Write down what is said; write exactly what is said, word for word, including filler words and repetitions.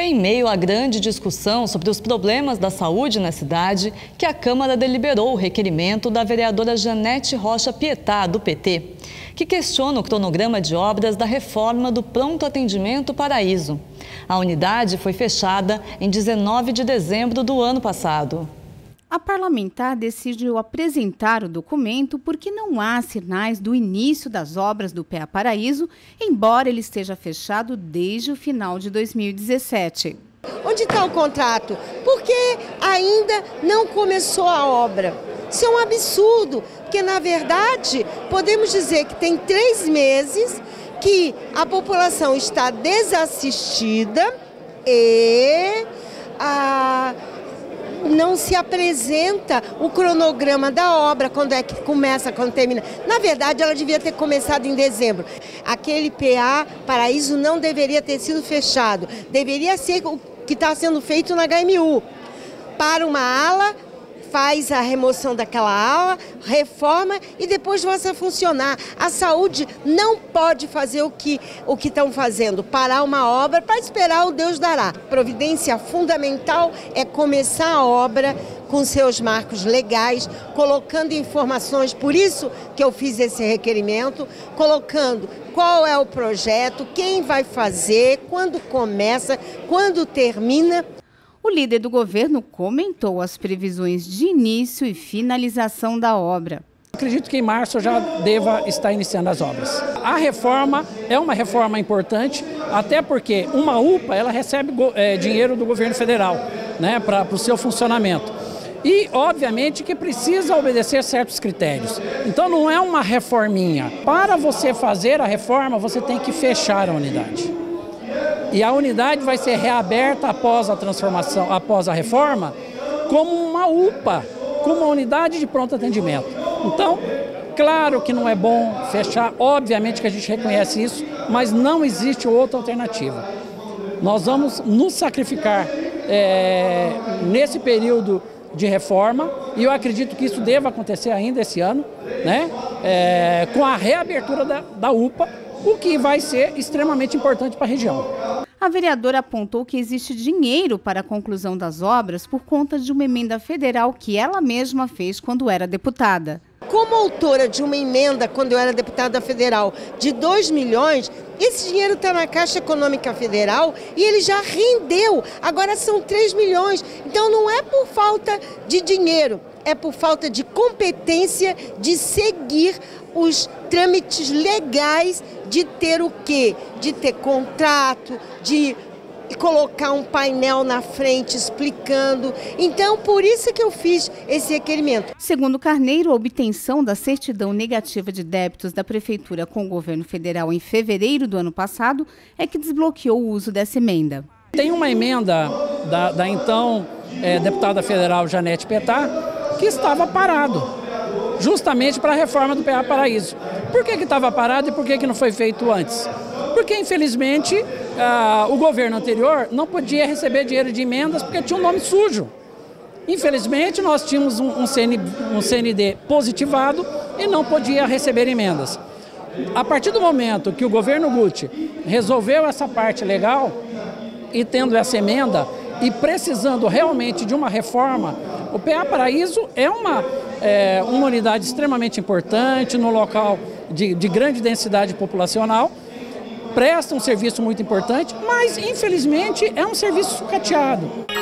Foi em meio à grande discussão sobre os problemas da saúde na cidade que a Câmara deliberou o requerimento da vereadora Janete Rocha Pietá, do P T, que questiona o cronograma de obras da reforma do Pronto Atendimento Paraíso. A unidade foi fechada em dezenove de dezembro do ano passado. A parlamentar decidiu apresentar o documento porque não há sinais do início das obras do P A Paraíso, embora ele esteja fechado desde o final de dois mil e dezessete. Onde está o contrato? Porque ainda não começou a obra. Isso é um absurdo, porque na verdade podemos dizer que tem três meses que a população está desassistida e a... não se apresenta o cronograma da obra, quando é que começa, quando termina. Na verdade, ela devia ter começado em dezembro. Aquele P A Paraíso não deveria ter sido fechado. Deveria ser o que está sendo feito na H M U. Para uma ala, faz a remoção daquela ala, reforma e depois volta a funcionar. A saúde não pode fazer o que o que estão fazendo, parar uma obra para esperar o Deus dará. Providência fundamental é começar a obra com seus marcos legais, colocando informações, por isso que eu fiz esse requerimento, colocando qual é o projeto, quem vai fazer, quando começa, quando termina. O líder do governo comentou as previsões de início e finalização da obra. Acredito que em março já deva estar iniciando as obras. A reforma é uma reforma importante, até porque uma U P A ela recebe é, dinheiro do governo federal, né, para o seu funcionamento. E, obviamente, que precisa obedecer certos critérios. Então, não é uma reforminha. Para você fazer a reforma, você tem que fechar a unidade. E a unidade vai ser reaberta após a transformação, após a reforma, como uma U P A, como uma unidade de pronto atendimento. Então, claro que não é bom fechar, obviamente que a gente reconhece isso, mas não existe outra alternativa. Nós vamos nos sacrificar é, nesse período de reforma, e eu acredito que isso deva acontecer ainda esse ano, né? É, com a reabertura da, da U P A, o que vai ser extremamente importante para a região. A vereadora apontou que existe dinheiro para a conclusão das obras por conta de uma emenda federal que ela mesma fez quando era deputada. Como autora de uma emenda, quando eu era deputada federal, de dois milhões, esse dinheiro está na Caixa Econômica Federal e ele já rendeu, agora são três milhões. Então não é por falta de dinheiro, é por falta de competência de seguir os trâmites legais de ter o quê? De ter contrato, de colocar um painel na frente explicando. Então, por isso que eu fiz esse requerimento. Segundo Carneiro, a obtenção da certidão negativa de débitos da Prefeitura com o governo federal em fevereiro do ano passado é que desbloqueou o uso dessa emenda. Tem uma emenda da, da então é, deputada federal Janete Pietá que estava parado, justamente para a reforma do P A Paraíso. Por que que estava parado e por que que não foi feito antes? Porque, infelizmente, ah, o governo anterior não podia receber dinheiro de emendas porque tinha um nome sujo. Infelizmente, nós tínhamos um, um, C N, um C N D positivado e não podia receber emendas. A partir do momento que o governo Guti resolveu essa parte legal e tendo essa emenda e precisando realmente de uma reforma, o P A Paraíso é uma, é, uma unidade extremamente importante no local de, de grande densidade populacional, presta um serviço muito importante, mas infelizmente é um serviço sucateado.